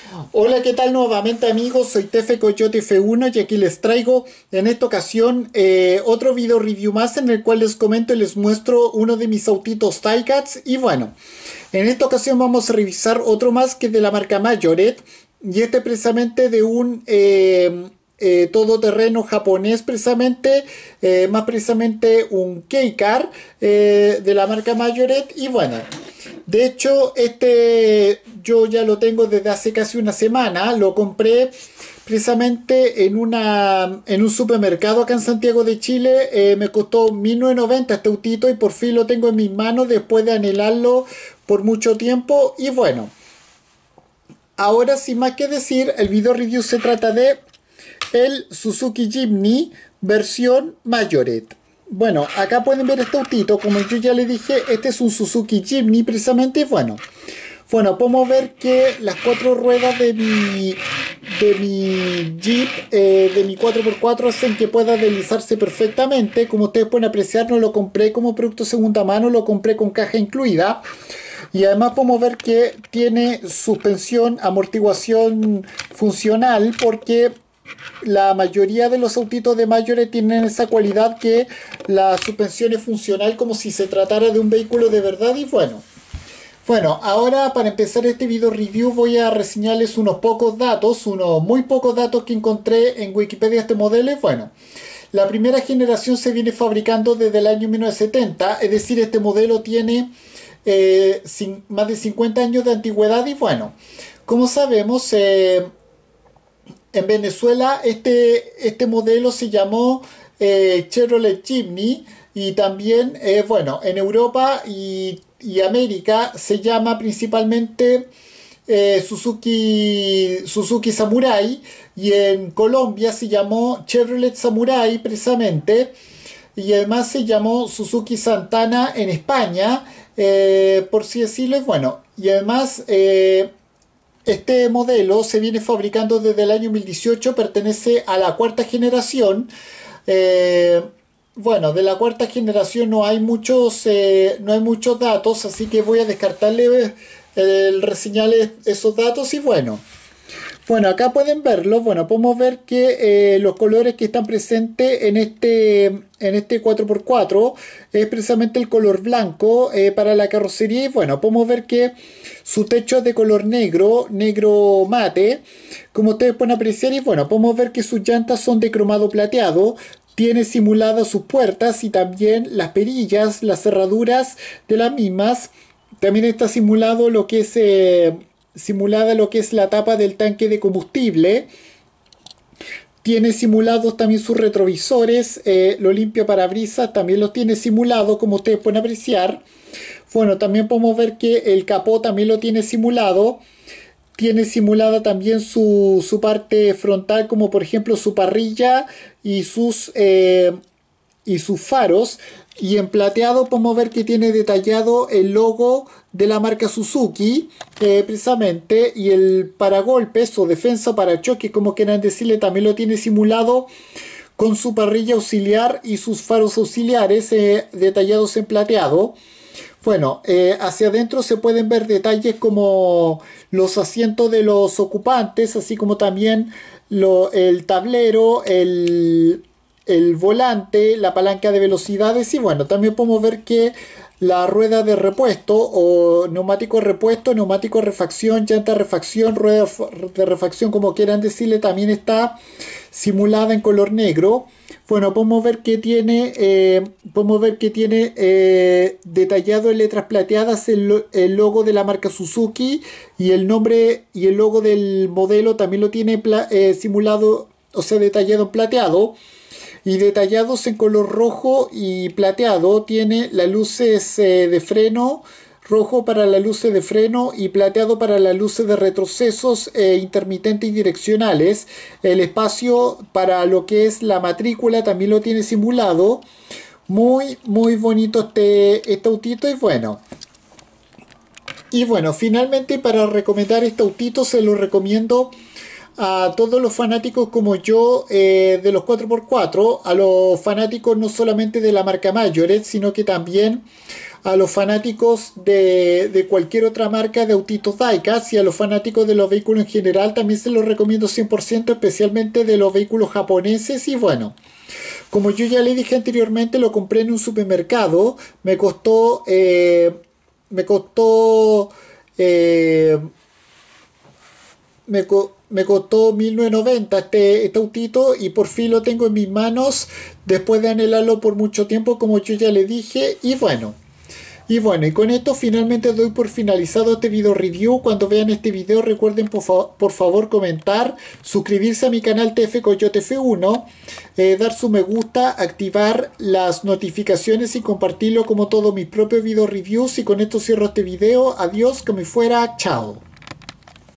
Hola, ¿qué tal nuevamente amigos? Soy Tefe Coyote F1 y aquí les traigo en esta ocasión otro video review más en el cual les comento y les muestro uno de mis autitos Ticats. Y bueno, en esta ocasión vamos a revisar otro más que de la marca Majoret, y este precisamente de un todoterreno japonés precisamente, más precisamente un K-Car de la marca Majoret. Y bueno, de hecho, este yo ya lo tengo desde hace casi una semana. Lo compré precisamente en un supermercado acá en Santiago de Chile. Me costó 1990 este autito y por fin lo tengo en mis manos después de anhelarlo por mucho tiempo. Y bueno, ahora sin más que decir, el video review se trata de el Suzuki Jimny versión Majoret. Bueno, acá pueden ver este autito, como yo ya les dije, este es un Suzuki Jimny precisamente. Bueno, podemos ver que las cuatro ruedas de mi Jeep, de mi 4x4, hacen que pueda deslizarse perfectamente. Como ustedes pueden apreciar, no lo compré como producto segunda mano, lo compré con caja incluida. Y además podemos ver que tiene suspensión, amortiguación funcional, porque la mayoría de los autitos de Majoret tienen esa cualidad que la suspensión es funcional como si se tratara de un vehículo de verdad. Y bueno, ahora para empezar este video review voy a reseñarles unos pocos datos, unos muy pocos datos que encontré en Wikipedia de este modelo. Y bueno, la primera generación se viene fabricando desde el año 1970, es decir, este modelo tiene más de 50 años de antigüedad. Y bueno, como sabemos, en Venezuela este modelo se llamó Chevrolet Jimny, y también, bueno, en Europa y América se llama principalmente Suzuki Samurai, y en Colombia se llamó Chevrolet Samurai precisamente, y además se llamó Suzuki Santana en España, por así decirlo. Y bueno, y además este modelo se viene fabricando desde el año 2018, pertenece a la cuarta generación. Eh, bueno, de la cuarta generación no hay muchos datos, así que voy a descartarle el reseñarle esos datos. Y bueno, acá pueden verlo. Bueno, podemos ver que los colores que están presentes en este 4x4 es precisamente el color blanco para la carrocería. Y bueno, podemos ver que su techo es de color negro, negro mate, como ustedes pueden apreciar. Y bueno, podemos ver que sus llantas son de cromado plateado. Tiene simuladas sus puertas y también las perillas, las cerraduras de las mismas. También está simulada lo que es la tapa del tanque de combustible. Tiene simulados también sus retrovisores, lo limpio parabrisas también los tiene simulado, como ustedes pueden apreciar. Bueno, también podemos ver que el capó también lo tiene simulado. Tiene simulada también su parte frontal, como por ejemplo su parrilla y sus faros. Y en plateado podemos ver que tiene detallado el logo de la marca Suzuki, precisamente, y el paragolpes o defensa para choque, como quieran decirle, también lo tiene simulado con su parrilla auxiliar y sus faros auxiliares detallados en plateado. Bueno, hacia adentro se pueden ver detalles como los asientos de los ocupantes, así como también el tablero, el volante, la palanca de velocidades. Y bueno, también podemos ver que la rueda de repuesto o neumático de refacción, llanta de refacción, rueda de refacción, como quieran decirle, también está simulada en color negro. Bueno, podemos ver que tiene detallado en letras plateadas el logo de la marca Suzuki, y el nombre y el logo del modelo también lo tiene simulado, o sea, detallado en plateado. Y detallados en color rojo y plateado tiene las luces de freno, rojo para las luces de freno y plateado para las luces de retrocesos intermitentes y direccionales. El espacio para lo que es la matrícula también lo tiene simulado. Muy, muy bonito este autito. Y bueno, finalmente, para recomendar este autito, se lo recomiendo a todos los fanáticos como yo de los 4x4, a los fanáticos no solamente de la marca Majoret, sino que también a los fanáticos de cualquier otra marca de autitos Diecast y a los fanáticos de los vehículos en general también se los recomiendo 100%, especialmente de los vehículos japoneses. Y bueno, como yo ya le dije anteriormente, lo compré en un supermercado. Me costó, eh, me costó 1990 este autito y por fin lo tengo en mis manos después de anhelarlo por mucho tiempo, como yo ya le dije. Y con esto finalmente doy por finalizado este video review. Cuando vean este video recuerden por favor comentar, suscribirse a mi canal TF Coyote F1, dar su me gusta, activar las notificaciones y compartirlo como todos mis propios video reviews. Y con esto cierro este video. Adiós, que me fuera, chao.